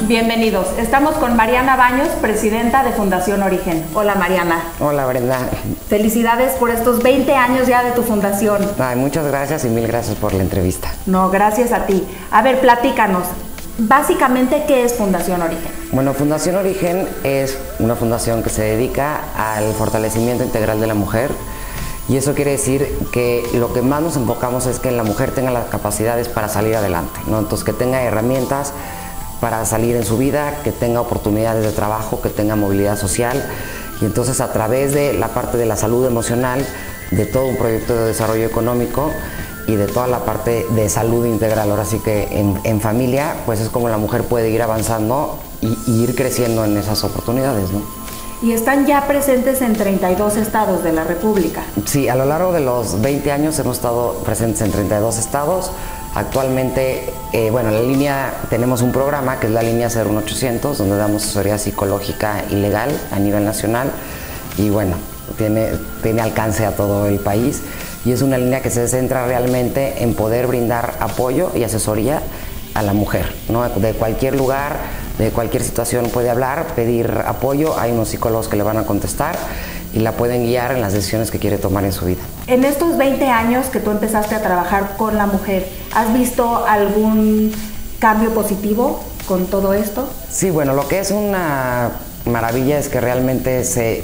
Bienvenidos. Estamos con Mariana Baños, presidenta de Fundación Origen. Hola, Mariana. Hola, Brenda. Felicidades por estos 20 años ya de tu fundación. Ay, muchas gracias y mil gracias por la entrevista. No, gracias a ti. A ver, platícanos. Básicamente, ¿qué es Fundación Origen? Bueno, Fundación Origen es una fundación que se dedica al fortalecimiento integral de la mujer. Y eso quiere decir que lo que más nos enfocamos es que la mujer tenga las capacidades para salir adelante, ¿no? Entonces, que tenga herramientas para salir en su vida, que tenga oportunidades de trabajo, que tenga movilidad social. Y entonces, a través de la parte de la salud emocional, de todo un proyecto de desarrollo económico y de toda la parte de salud integral, ahora sí que en familia, pues es como la mujer puede ir avanzando y ir creciendo en esas oportunidades, ¿no? Y están ya presentes en 32 estados de la República. Sí, a lo largo de los 20 años hemos estado presentes en 32 estados. Actualmente, bueno, en la línea tenemos un programa que es la línea 01800, donde damos asesoría psicológica y legal a nivel nacional. Y bueno, tiene alcance a todo el país. Y es una línea que se centra realmente en poder brindar apoyo y asesoría a la mujer, ¿no? De cualquier lugar, de cualquier situación puede hablar, pedir apoyo, hay unos psicólogos que le van a contestar y la pueden guiar en las decisiones que quiere tomar en su vida. En estos 20 años que tú empezaste a trabajar con la mujer, ¿has visto algún cambio positivo con todo esto? Sí, bueno, lo que es una maravilla es que realmente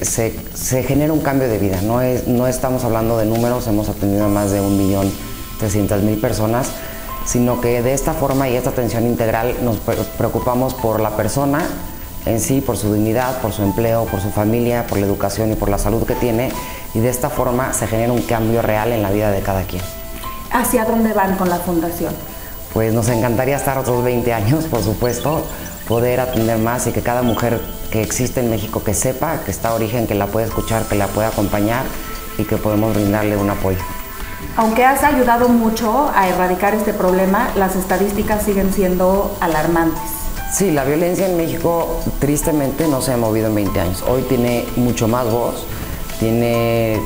se genera un cambio de vida. No estamos hablando de números, hemos atendido a más de 1.300.000 personas, sino que de esta forma y esta atención integral nos preocupamos por la persona en sí, por su dignidad, por su empleo, por su familia, por la educación y por la salud que tiene, y de esta forma se genera un cambio real en la vida de cada quien. ¿Hacia dónde van con la fundación? Pues nos encantaría estar otros 20 años, por supuesto, poder atender más y que cada mujer que existe en México que sepa que está Origen, que la puede escuchar, que la puede acompañar y que podemos brindarle un apoyo. Aunque has ayudado mucho a erradicar este problema, las estadísticas siguen siendo alarmantes. Sí, la violencia en México tristemente no se ha movido en 20 años. Hoy tiene mucho más voz, tiene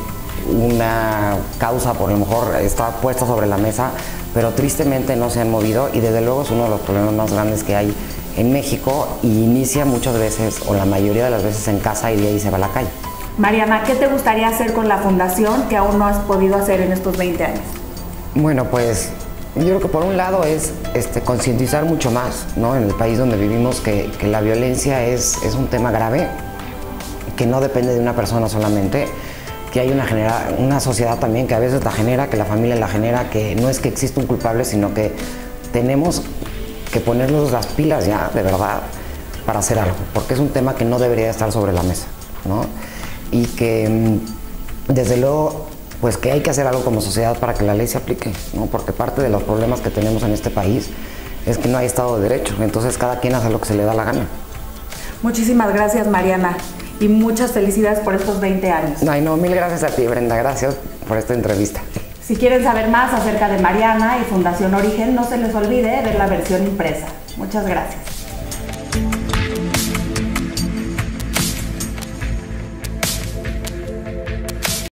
una causa, por lo mejor está puesta sobre la mesa, pero tristemente no se han movido y desde luego es uno de los problemas más grandes que hay en México y inicia muchas veces, o la mayoría de las veces en casa y de ahí se va a la calle. Mariana, ¿qué te gustaría hacer con la fundación que aún no has podido hacer en estos 20 años? Bueno, pues yo creo que por un lado es concientizar mucho más, ¿no? En el país donde vivimos que la violencia es un tema grave, que no depende de una persona solamente, que hay una sociedad también que a veces la genera, que la familia la genera, que no es que exista un culpable, sino que tenemos que ponernos las pilas ya, de verdad, para hacer algo, porque es un tema que no debería estar sobre la mesa, ¿no? Y que desde luego pues que hay que hacer algo como sociedad para que la ley se aplique, ¿no? Porque parte de los problemas que tenemos en este país es que no hay Estado de Derecho, entonces cada quien hace lo que se le da la gana. Muchísimas gracias, Mariana, y muchas felicidades por estos 20 años. Ay, no, mil gracias a ti, Brenda, gracias por esta entrevista. Si quieren saber más acerca de Mariana y Fundación Origen, no se les olvide ver la versión impresa. Muchas gracias.